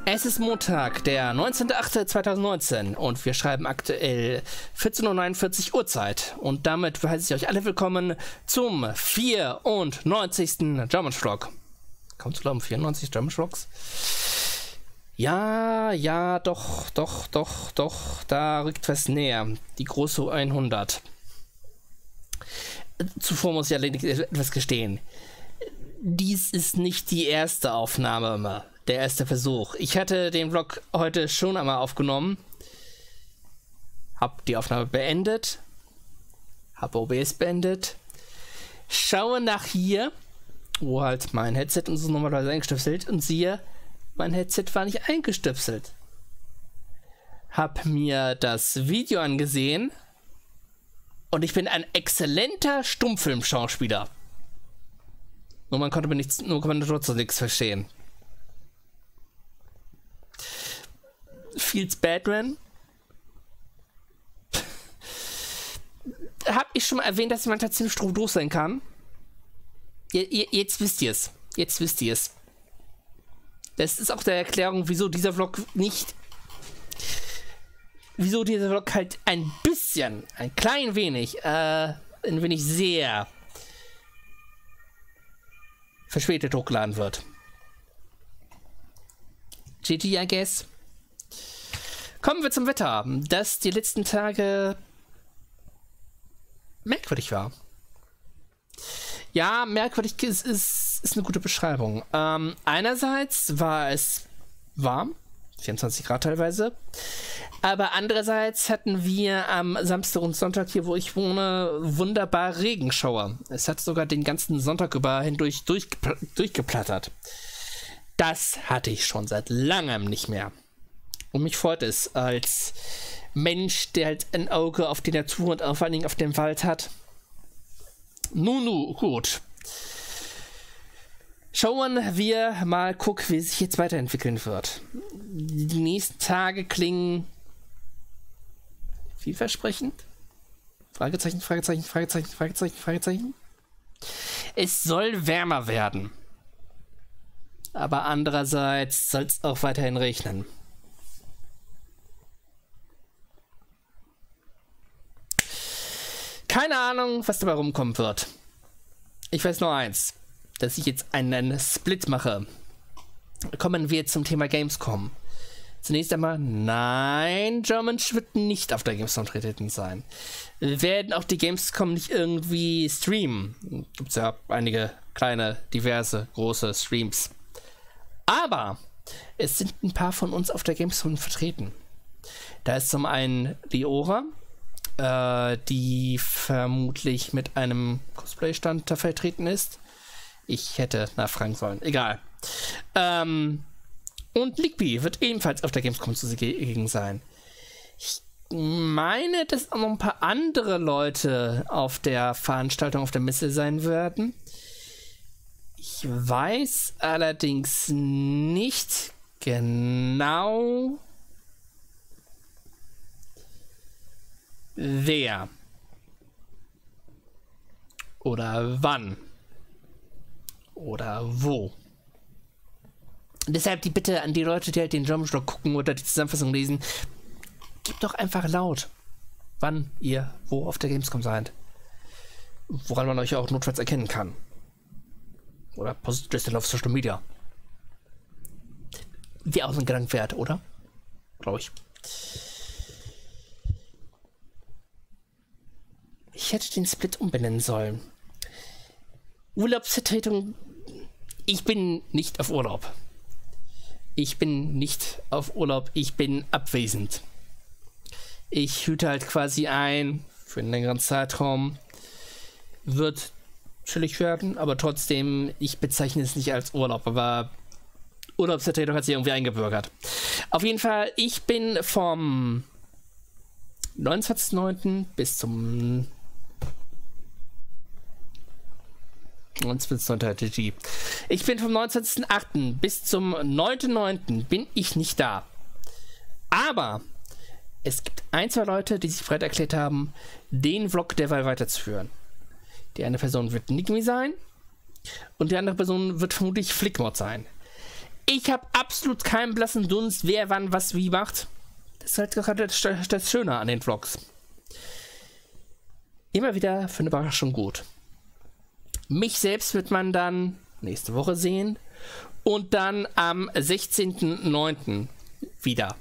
Es ist Montag, der 19.08.2019 und wir schreiben aktuell 14:49 Uhr Uhrzeit. Und damit heiße ich euch alle willkommen zum 94. German Vlog. Kaum zu glauben, 94 German Vlogs? Ja, doch, da rückt was näher. Die große 100. Zuvor muss ich allerdings etwas gestehen. Dies ist nicht die erste Aufnahme, der erste Versuch. Ich hatte den Vlog heute schon einmal aufgenommen, hab die Aufnahme beendet, hab OBS beendet, schaue nach hier, wo halt mein Headset und so normalerweise eingestöpselt, und siehe, mein Headset war nicht eingestöpselt. Hab mir das Video angesehen und ich bin ein exzellenter Stummfilmschauspieler. Nur man konnte trotzdem nichts verstehen. Feels Batman. Hab ich schon mal erwähnt, dass ich manchmal ziemlich strohdos sein kann? Jetzt wisst ihr es. Jetzt wisst ihr es. Das ist auch der Erklärung, wieso dieser Vlog halt ein bisschen, ein klein wenig, ein wenig sehr verspätet hochgeladen wird. GG, I guess. Kommen wir zum Wetter, das die letzten Tage merkwürdig war. Ja, merkwürdig ist eine gute Beschreibung. Einerseits war es warm, 24 Grad teilweise, aber andererseits hatten wir am Samstag und Sonntag hier, wo ich wohne, wunderbar Regenschauer. Es hat sogar den ganzen Sonntag über hindurch durchgeplattert. Das hatte ich schon seit langem nicht mehr. Und mich freut es als Mensch, der halt ein Auge auf die Natur und vor allen Dingen auf den Wald hat. Nun, gut. Schauen wir mal, wie es sich jetzt weiterentwickeln wird. Die nächsten Tage klingen vielversprechend. Fragezeichen, Fragezeichen, Fragezeichen, Fragezeichen, Fragezeichen. Es soll wärmer werden. Aber andererseits soll es auch weiterhin regnen. Keine Ahnung, was dabei rumkommen wird. Ich weiß nur eins, dass ich jetzt einen Split mache. Kommen wir zum Thema Gamescom. Zunächst einmal, nein, German wird nicht auf der Gamescom vertreten sein. Wir werden auch die Gamescom nicht irgendwie streamen. Gibt es ja einige kleine, diverse, große Streams. Aber es sind ein paar von uns auf der Gamescom vertreten. Da ist zum einen Leora, die vermutlich mit einem Cosplay-Stand da vertreten ist. Ich hätte nachfragen sollen. Egal. Und Ligby wird ebenfalls auf der Gamescom zugegen sein. Ich meine, dass auch noch ein paar andere Leute auf der Veranstaltung, auf der Messe sein werden. Ich weiß allerdings nicht genau, wer oder wann oder wo. Deshalb die Bitte an die Leute, die halt den German Vlog gucken oder die Zusammenfassung lesen, gebt doch einfach laut, wann ihr wo auf der Gamescom seid. Woran man euch auch notfalls erkennen kann. Oder postet es dann auf Social Media. Wäre auch ein Gedanke wert, oder? Glaube ich. Ich hätte den Split umbenennen sollen. Urlaubsvertretung. Ich bin nicht auf Urlaub. Ich bin nicht auf Urlaub. Ich bin abwesend. Ich hüte halt quasi ein für einen längeren Zeitraum. Wird chillig werden, aber trotzdem, ich bezeichne es nicht als Urlaub, aber Urlaubsvertretung hat sich irgendwie eingebürgert. Auf jeden Fall, ich bin vom 29.09. bis zum 19. Ich bin vom 19.08. bis zum 9.09. bin ich nicht da. Aber es gibt ein, zwei Leute, die sich bereit erklärt haben, den Vlog derweil weiterzuführen. Die eine Person wird Nikmi sein und die andere Person wird vermutlich Flickmod sein. Ich habe absolut keinen blassen Dunst, wer wann was wie macht. Das ist halt gerade das Schöne an den Vlogs. Immer wieder für eine Überraschung gut. Mich selbst wird man dann nächste Woche sehen. Und dann am 16.09. wieder.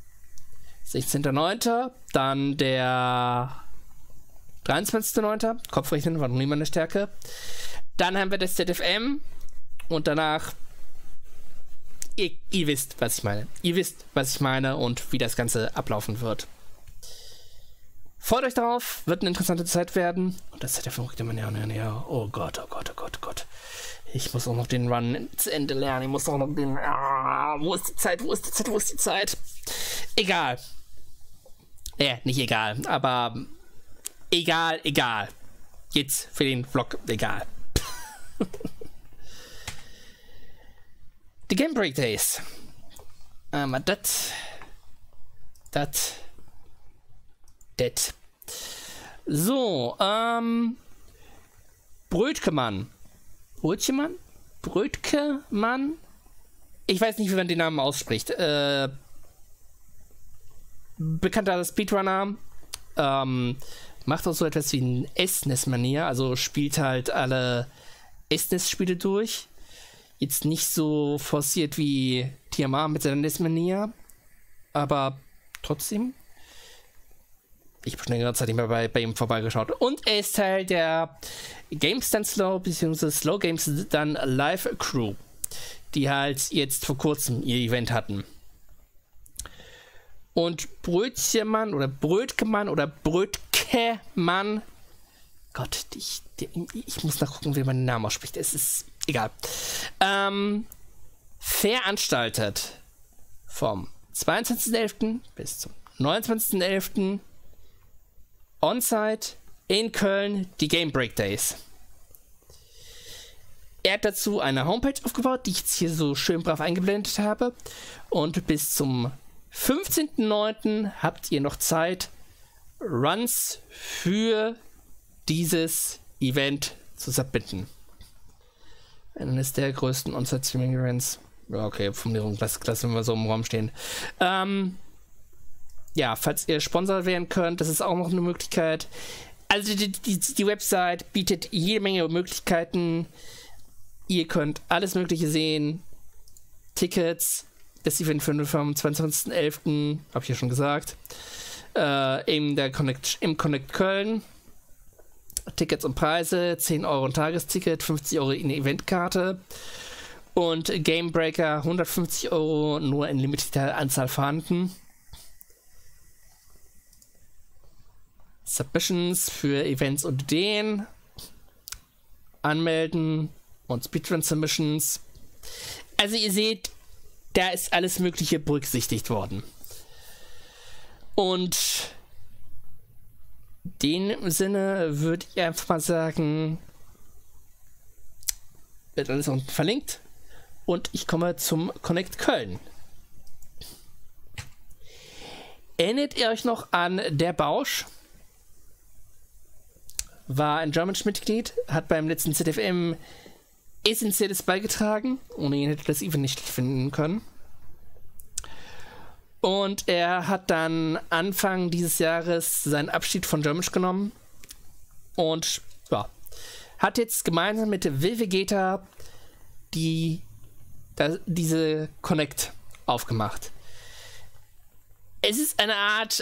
16.09. Dann der 23.09. Kopfrechnen war noch nie meine Stärke. Dann haben wir das ZFM. Und danach... Ihr wisst, was ich meine. Ihr wisst, was ich meine und wie das Ganze ablaufen wird. Freut euch darauf, wird eine interessante Zeit werden. Und das ZFM rückt immer näher. Oh Gott, oh Gott, oh Gott, oh Gott. Ich muss auch noch den Run zu Ende lernen. Ich muss auch noch den... wo ist die Zeit? Wo ist die Zeit? Wo ist die Zeit? Egal. Nicht egal, aber... Egal. Jetzt für den Vlog egal. Die Game Break Days. Das. So, Brötkemann. Ich weiß nicht, wie man den Namen ausspricht. Bekannter Speedrunner. Macht auch so etwas wie ein SNES-Manier. Also spielt halt alle SNES-Spiele durch. Jetzt nicht so forciert wie TMA mit seiner NES-Manier. Aber trotzdem. Ich habe schon längere Zeit nicht mehr bei ihm vorbeigeschaut. Und er ist Teil der Games Done Slow bzw. Slow Games Done Live Crew, die halt jetzt vor kurzem ihr Event hatten. Und Brötkemann, Gott, ich muss nachgucken, wie man den Namen ausspricht. Es ist egal. Veranstaltet vom 22.11. bis zum 29.11. On-Site in Köln die Game Break Days. Er hat dazu eine Homepage aufgebaut, die ich jetzt hier so schön brav eingeblendet habe. Und bis zum 15.09. habt ihr noch Zeit, Runs für dieses Event zu submitten. Eines der größten On-Site-Streaming-Events. Ja, okay, Formulierung, lassen wir so im Raum stehen. Ja, falls ihr Sponsor werden könnt, das ist auch noch eine Möglichkeit. Also die Website bietet jede Menge Möglichkeiten. Ihr könnt alles Mögliche sehen. Tickets, das Event vom 22.11., habe ich ja schon gesagt. Im Connect Köln. Tickets und Preise, 10 Euro ein Tagesticket, 50 Euro eine Eventkarte. Und Gamebreaker, 150 Euro, nur in limitierter Anzahl vorhanden. Submissions für Events und Ideen. Anmelden und Speedrun Submissions. Also ihr seht, da ist alles Mögliche berücksichtigt worden. Und in dem Sinne würde ich einfach mal sagen, wird alles unten verlinkt. Und ich komme zum Connect Köln. Erinnert ihr euch noch an der Bausch? War ein German-Mitglied, hat beim letzten ZFM Essentielles beigetragen. Ohne ihn hätte das Event nicht finden können. Und er hat dann Anfang dieses Jahres seinen Abschied von Germisch genommen. Und ja, hat jetzt gemeinsam mit Will Vegeta diese Connect aufgemacht. Es ist eine Art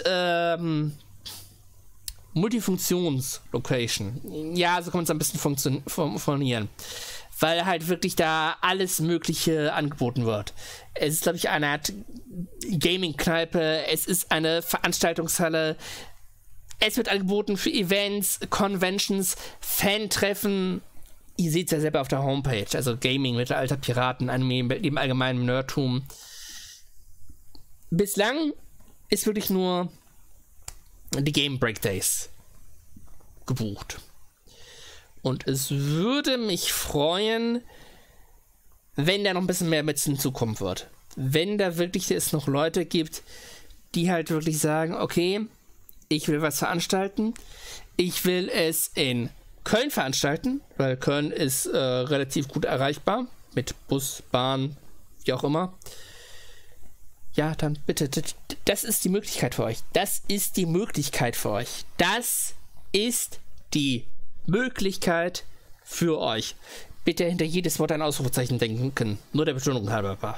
Multifunktions-Location. Ja, so kann man es ein bisschen formulieren. Weil halt wirklich da alles Mögliche angeboten wird. Es ist, glaube ich, eine Art Gaming-Kneipe. Es ist eine Veranstaltungshalle. Es wird angeboten für Events, Conventions, Fan-Treffen. Ihr seht es ja selber auf der Homepage. Also Gaming, Mittelalter, Piraten, Anime, im allgemeinen Nerdtum. Bislang ist wirklich nur die Game Break Days gebucht. Und es würde mich freuen, wenn da noch ein bisschen mehr mit hinzukommen wird. Wenn da wirklich es noch Leute gibt, die halt wirklich sagen, okay, ich will was veranstalten. Ich will es in Köln veranstalten, weil Köln ist relativ gut erreichbar. Mit Bus, Bahn, wie auch immer. Ja, dann bitte, das ist die Möglichkeit für euch. Das ist die Möglichkeit für euch. Das ist die Möglichkeit für euch. Bitte hinter jedes Wort ein Ausrufezeichen denken. Nur der Betonung halber.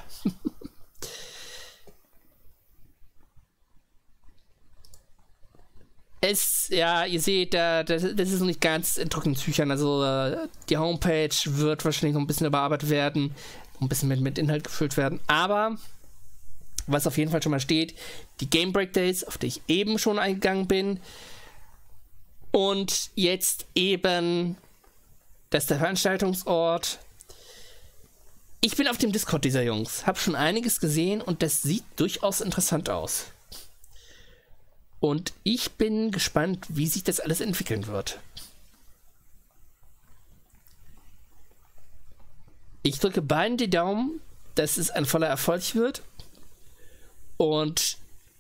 Ja, ihr seht, das ist noch nicht ganz in trockenen Tüchern. Also die Homepage wird wahrscheinlich noch ein bisschen überarbeitet werden, ein bisschen mit Inhalt gefüllt werden. Aber was auf jeden Fall schon mal steht, die Game Break Days, auf die ich eben schon eingegangen bin. Und jetzt eben, das ist der Veranstaltungsort. Ich bin auf dem Discord dieser Jungs, habe schon einiges gesehen und das sieht durchaus interessant aus. Und ich bin gespannt, wie sich das alles entwickeln wird. Ich drücke beiden die Daumen, dass es ein voller Erfolg wird. Und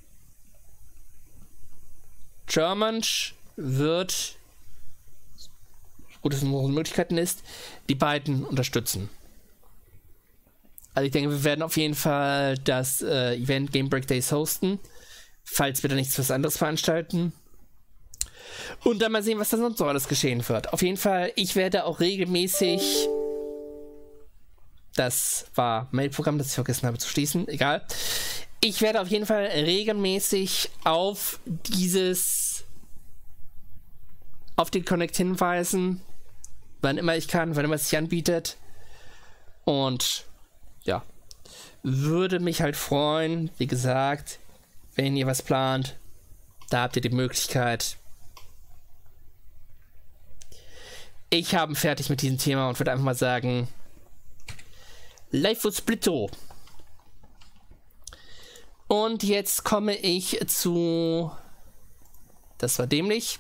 Germansch wird, so gut es in unseren Möglichkeiten ist, die beiden unterstützen. Also ich denke, wir werden auf jeden Fall das Event Game Break Days hosten, falls wir da nichts was anderes veranstalten. Und dann mal sehen, was da sonst so alles geschehen wird. Auf jeden Fall, ich werde auch regelmäßig... Das war Mailprogramm, das ich vergessen habe zu schließen. Egal. Ich werde auf jeden Fall regelmäßig auf den Connect hinweisen. Wann immer ich kann, wann immer es sich anbietet. Und ja, würde mich halt freuen, wie gesagt, wenn ihr was plant, da habt ihr die Möglichkeit. Ich habe fertig mit diesem Thema und würde einfach mal sagen, Live with Splitto. Und jetzt komme ich zu... Das war dämlich.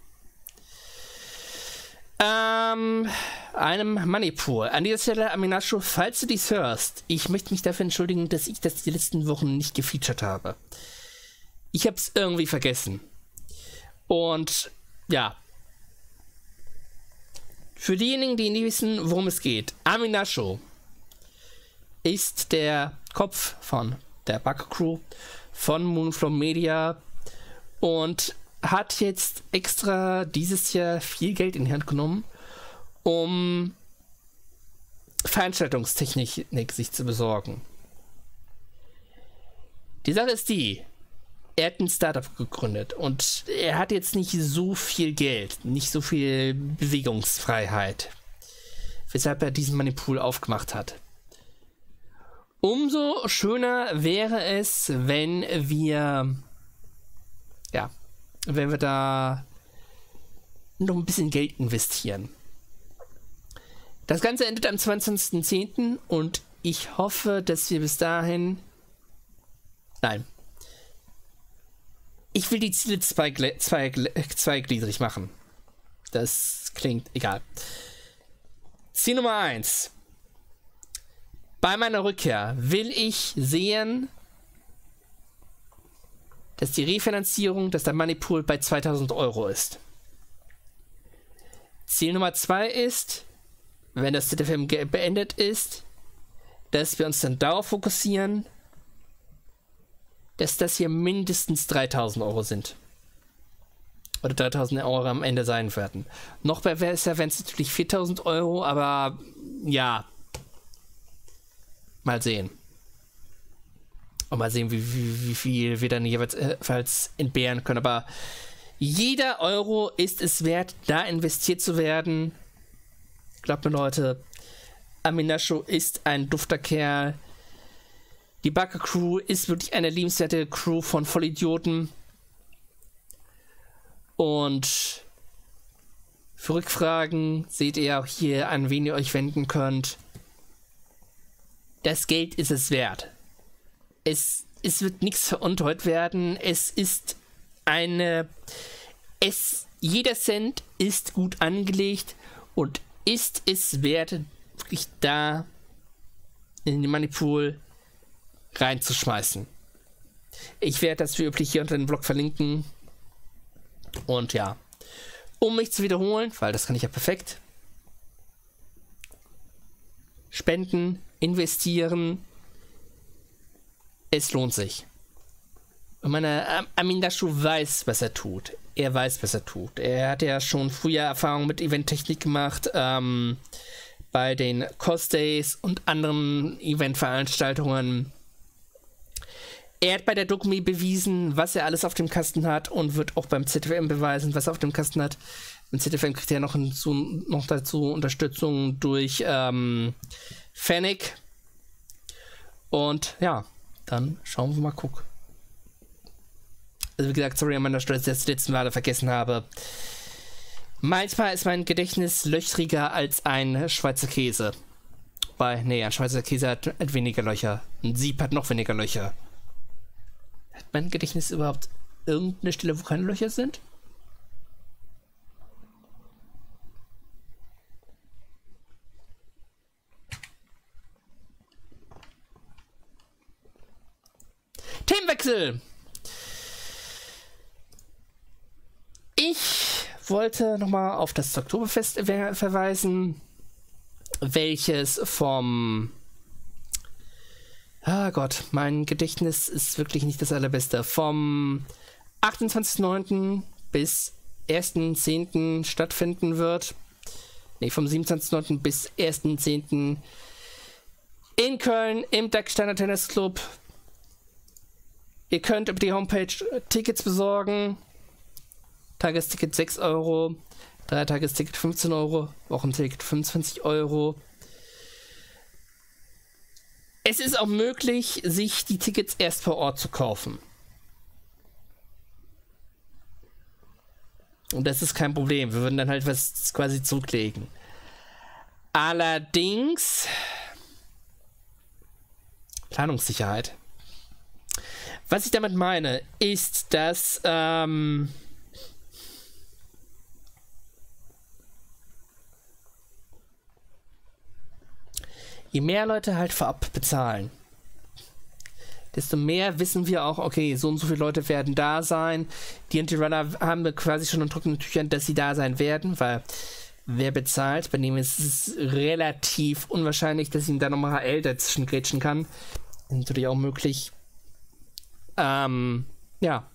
Einem Moneypool. An dieser Stelle, Aminacho, falls du dies hörst, ich möchte mich dafür entschuldigen, dass ich das die letzten Wochen nicht gefeatured habe. Ich habe es irgendwie vergessen. Und ja. Für diejenigen, die nicht wissen, worum es geht, Aminacho ist der Kopf von der Bug Crew von Moonflow Media und hat jetzt extra dieses Jahr viel Geld in die Hand genommen, um Veranstaltungstechnik sich zu besorgen. Die Sache ist die, er hat ein Startup gegründet und er hat jetzt nicht so viel Geld, nicht so viel Bewegungsfreiheit, weshalb er diesen Moneypool aufgemacht hat. Umso schöner wäre es, wenn wir da noch ein bisschen Geld investieren. Das Ganze endet am 20.10. und ich hoffe, dass wir bis dahin... Nein. Ich will die Ziele zweigliedrig machen. Das klingt egal. Ziel Nummer 1. Bei meiner Rückkehr will ich sehen, dass die Refinanzierung, dass der Moneypool bei 2000 Euro ist. Ziel Nummer 2 ist, wenn das ZFM beendet ist, dass wir uns dann darauf fokussieren, dass das hier mindestens 3000 Euro sind. Oder 3000 Euro am Ende sein werden. Noch besser wären es natürlich 4000 Euro, aber ja. Mal sehen. Und mal sehen, wie viel wir dann jeweils entbehren können. Aber jeder Euro ist es wert, da investiert zu werden. Glaubt mir, Leute, Aminacho ist ein dufter Kerl. Die Bugger Crew ist wirklich eine liebenswerte Crew von Vollidioten. Und für Rückfragen seht ihr auch hier, an wen ihr euch wenden könnt. Das Geld ist es wert. Es wird nichts veruntreut werden. Jeder Cent ist gut angelegt und ist es wert, wirklich da in den Moneypool reinzuschmeißen. Ich werde das wie üblich hier unter dem Blog verlinken. Und ja, um mich zu wiederholen, weil das kann ich ja perfekt. Spenden, investieren, Es lohnt sich. Ich meine, Amin Dashu weiß, was er tut. Er weiß, was er tut. Er hat ja schon früher Erfahrungen mit Eventtechnik gemacht, bei den Cos-Days und anderen Eventveranstaltungen. Er hat bei der Dokumi bewiesen, was er alles auf dem Kasten hat und wird auch beim ZFM beweisen, was er auf dem Kasten hat. Im ZFM kriegt er noch dazu Unterstützung durch Fennec. Und ja, dann schauen wir mal, gucken. Also wie gesagt, sorry an meiner Stelle, dass ich das letzte Mal vergessen habe. Manchmal ist mein Gedächtnis löchriger als ein Schweizer Käse. Nee, ein Schweizer Käse hat weniger Löcher. Ein Sieb hat noch weniger Löcher. Hat mein Gedächtnis überhaupt irgendeine Stelle, wo keine Löcher sind? Themenwechsel! Ich wollte nochmal auf das Oktoberfest verweisen, welches vom... Ah Gott, mein Gedächtnis ist wirklich nicht das allerbeste. Vom 28.09. bis 1.10. stattfinden wird. Ne, vom 27.09. bis 1.10. in Köln im Dachsteiner Tennis Club. Ihr könnt über die Homepage Tickets besorgen. Tagesticket 6 Euro, 3-Tagesticket 15 Euro, Wochenticket 25 Euro. Es ist auch möglich, sich die Tickets erst vor Ort zu kaufen. Und das ist kein Problem. Wir würden dann halt was quasi zurücklegen. Allerdings Planungssicherheit. Was ich damit meine, ist, dass je mehr Leute halt vorab bezahlen, desto mehr wissen wir auch, okay, so und so viele Leute werden da sein. Die Runner haben wir quasi schon in trockenen Tüchern, dass sie da sein werden, weil wer bezahlt, bei dem ist es relativ unwahrscheinlich, dass ihm da nochmal HL dazwischen grätschen kann. Ist natürlich auch möglich. Ja.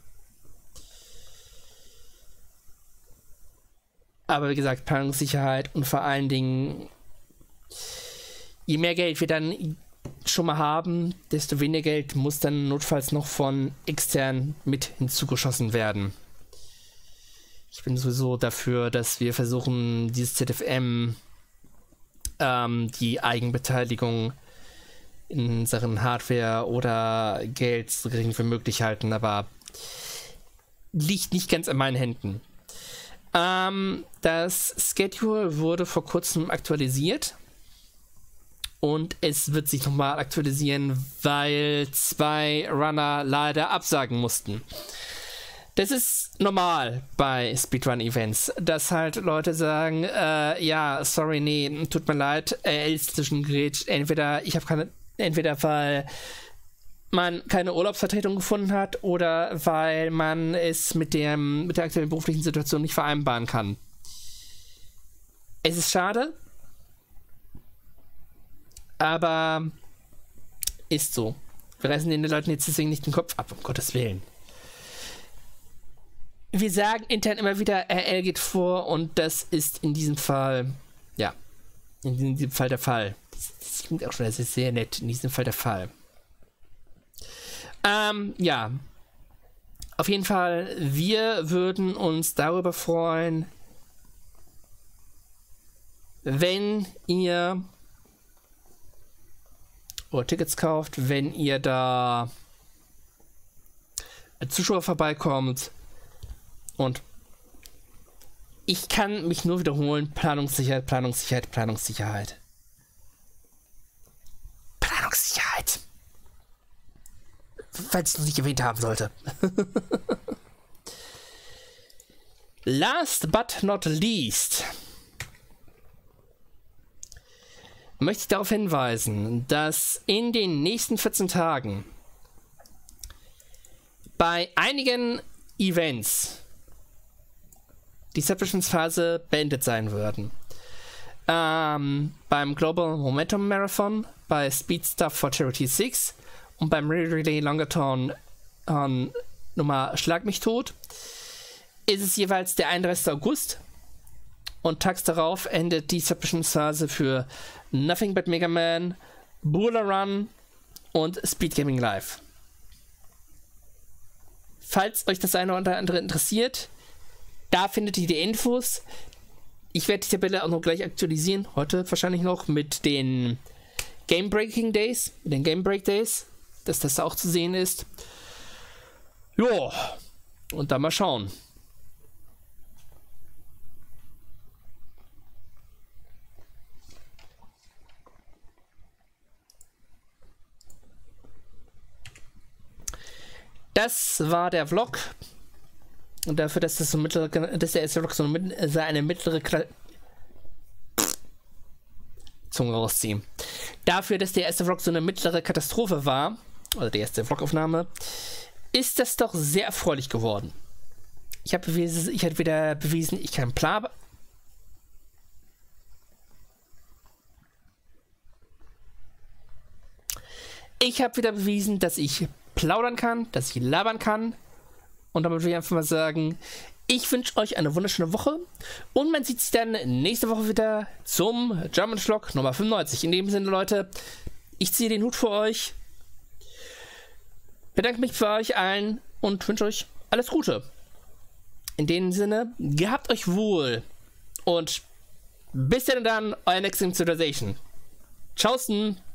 Aber wie gesagt, Planungssicherheit und vor allen Dingen, je mehr Geld wir dann schon mal haben, desto weniger Geld muss dann notfalls noch von extern mit hinzugeschossen werden. Ich bin sowieso dafür, dass wir versuchen, dieses ZFM die Eigenbeteiligung in Sachen Hardware oder Geld so gering wie möglich halten, aber liegt nicht ganz an meinen Händen. Das Schedule wurde vor kurzem aktualisiert und es wird sich nochmal aktualisieren, weil 2 Runner leider absagen mussten. Das ist normal bei Speedrun-Events, dass halt Leute sagen, ja, sorry, nee, tut mir leid, er ist zwischengrätscht, entweder weil man keine Urlaubsvertretung gefunden hat oder weil man es mit der aktuellen beruflichen Situation nicht vereinbaren kann. Es ist schade, aber ist so. Wir reißen den Leuten jetzt deswegen nicht den Kopf ab, um Gottes Willen. Wir sagen intern immer wieder, RL geht vor und das ist in diesem Fall, ja, in diesem Fall der Fall. Das klingt auch schon, das ist sehr nett, in diesem Fall der Fall. Ja. Auf jeden Fall, wir würden uns darüber freuen, wenn ihr Tickets kauft, wenn ihr da als Zuschauer vorbeikommt. Und ich kann mich nur wiederholen, Planungssicherheit, Planungssicherheit, Planungssicherheit. Planungssicherheit. Falls ich es noch nicht erwähnt haben sollte. Last but not least möchte ich darauf hinweisen, dass in den nächsten 14 Tagen bei einigen Events die Submissions-Phase beendet sein würden. Beim Global Momentum Marathon, bei Speed Stuff for Charity 6 und beim Relay Longathon Nummer Schlag mich tot ist es jeweils der 31. August und tags darauf endet die Submission-Phase für Nothing But Mega Man, Brawler Run und Speed Gaming Live. Falls euch das eine oder andere interessiert, da findet ihr die Infos. Ich werde die Tabelle auch noch gleich aktualisieren, heute wahrscheinlich noch mit den Game Breaking Days, den Game Break Days, dass das auch zu sehen ist. Jo, und dann mal schauen. Das war der Vlog. Und dafür, dass das so dass der erste Vlog so eine mittlere Zunge rausziehen. Dafür, dass der erste Vlog so eine mittlere Katastrophe war, oder die erste Vlogaufnahme, ist das doch sehr erfreulich geworden. Ich habe wieder bewiesen, ich kann planen. Ich habe wieder bewiesen, dass ich plaudern kann, dass ich labern kann. Und damit will ich einfach mal sagen, ich wünsche euch eine wunderschöne Woche. Und man sieht sich dann nächste Woche wieder zum German Vlog Nummer 95. In dem Sinne, Leute, ich ziehe den Hut für euch. Bedanke mich bei euch allen und wünsche euch alles Gute. In dem Sinne, gehabt euch wohl. Und bis dann, euer Next Game Civilization. Tschaußen.